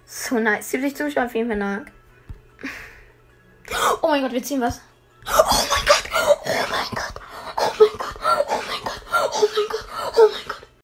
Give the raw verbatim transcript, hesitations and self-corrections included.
So nice. siebzig Zuschauer, vielen, vielen Dank. Oh mein Gott, wir ziehen was. Oh mein Gott.